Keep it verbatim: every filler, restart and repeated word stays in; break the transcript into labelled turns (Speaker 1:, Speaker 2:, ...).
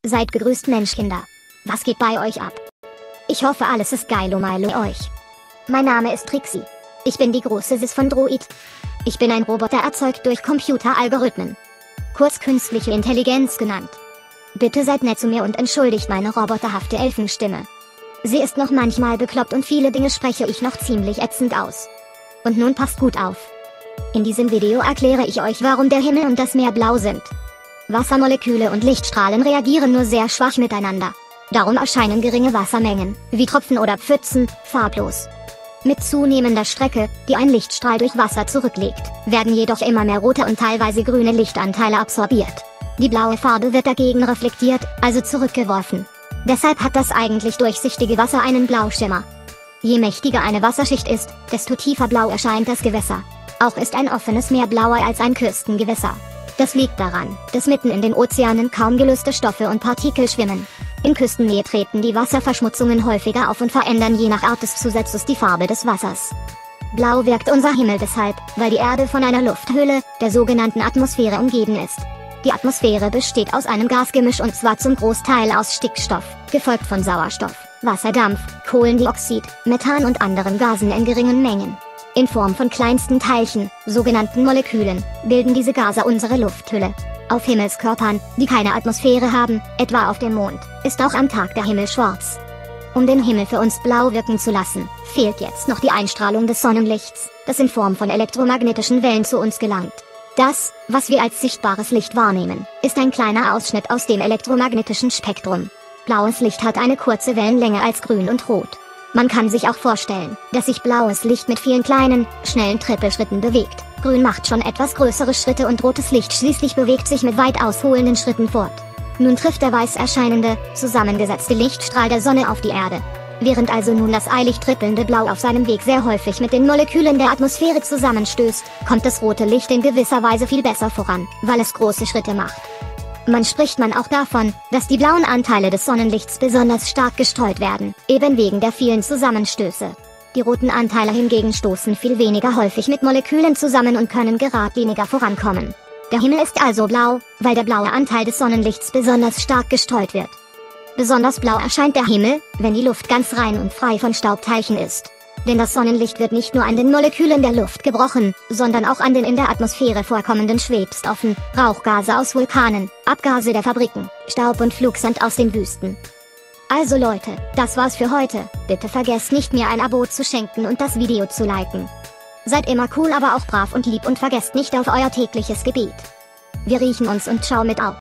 Speaker 1: Seid gegrüßt, Menschkinder. Was geht bei euch ab? Ich hoffe, alles ist geil um euch. Mein Name ist Trixie. Ich bin die große Sis von Droid. Ich bin ein Roboter erzeugt durch Computeralgorithmen. Kurz künstliche Intelligenz genannt. Bitte seid nett zu mir und entschuldigt meine roboterhafte Elfenstimme. Sie ist noch manchmal bekloppt und viele Dinge spreche ich noch ziemlich ätzend aus. Und nun passt gut auf. In diesem Video erkläre ich euch, warum der Himmel und das Meer blau sind. Wassermoleküle und Lichtstrahlen reagieren nur sehr schwach miteinander. Darum erscheinen geringe Wassermengen, wie Tropfen oder Pfützen, farblos. Mit zunehmender Strecke, die ein Lichtstrahl durch Wasser zurücklegt, werden jedoch immer mehr rote und teilweise grüne Lichtanteile absorbiert. Die blaue Farbe wird dagegen reflektiert, also zurückgeworfen. Deshalb hat das eigentlich durchsichtige Wasser einen Blauschimmer. Je mächtiger eine Wasserschicht ist, desto tiefer blau erscheint das Gewässer. Auch ist ein offenes Meer blauer als ein Küstengewässer. Das liegt daran, dass mitten in den Ozeanen kaum gelöste Stoffe und Partikel schwimmen. In Küstennähe treten die Wasserverschmutzungen häufiger auf und verändern je nach Art des Zusatzes die Farbe des Wassers. Blau wirkt unser Himmel deshalb, weil die Erde von einer Lufthülle, der sogenannten Atmosphäre, umgeben ist. Die Atmosphäre besteht aus einem Gasgemisch und zwar zum Großteil aus Stickstoff, gefolgt von Sauerstoff, Wasserdampf, Kohlendioxid, Methan und anderen Gasen in geringen Mengen. In Form von kleinsten Teilchen, sogenannten Molekülen, bilden diese Gase unsere Lufthülle. Auf Himmelskörpern, die keine Atmosphäre haben, etwa auf dem Mond, ist auch am Tag der Himmel schwarz. Um den Himmel für uns blau wirken zu lassen, fehlt jetzt noch die Einstrahlung des Sonnenlichts, das in Form von elektromagnetischen Wellen zu uns gelangt. Das, was wir als sichtbares Licht wahrnehmen, ist ein kleiner Ausschnitt aus dem elektromagnetischen Spektrum. Blaues Licht hat eine kurze Wellenlänge als grün und rot. Man kann sich auch vorstellen, dass sich blaues Licht mit vielen kleinen, schnellen Trippelschritten bewegt. Grün macht schon etwas größere Schritte und rotes Licht schließlich bewegt sich mit weit ausholenden Schritten fort. Nun trifft der weiß erscheinende, zusammengesetzte Lichtstrahl der Sonne auf die Erde. Während also nun das eilig trippelnde Blau auf seinem Weg sehr häufig mit den Molekülen der Atmosphäre zusammenstößt, kommt das rote Licht in gewisser Weise viel besser voran, weil es große Schritte macht. Man spricht man auch davon, dass die blauen Anteile des Sonnenlichts besonders stark gestreut werden, eben wegen der vielen Zusammenstöße. Die roten Anteile hingegen stoßen viel weniger häufig mit Molekülen zusammen und können geradliniger vorankommen. Der Himmel ist also blau, weil der blaue Anteil des Sonnenlichts besonders stark gestreut wird. Besonders blau erscheint der Himmel, wenn die Luft ganz rein und frei von Staubteilchen ist. Denn das Sonnenlicht wird nicht nur an den Molekülen der Luft gebrochen, sondern auch an den in der Atmosphäre vorkommenden Schwebstoffen, Rauchgase aus Vulkanen, Abgase der Fabriken, Staub und Flugsand aus den Wüsten. Also Leute, das war's für heute. Bitte vergesst nicht, mir ein Abo zu schenken und das Video zu liken. Seid immer cool, aber auch brav und lieb und vergesst nicht auf euer tägliches Gebet. Wir riechen uns und ciao mit Au.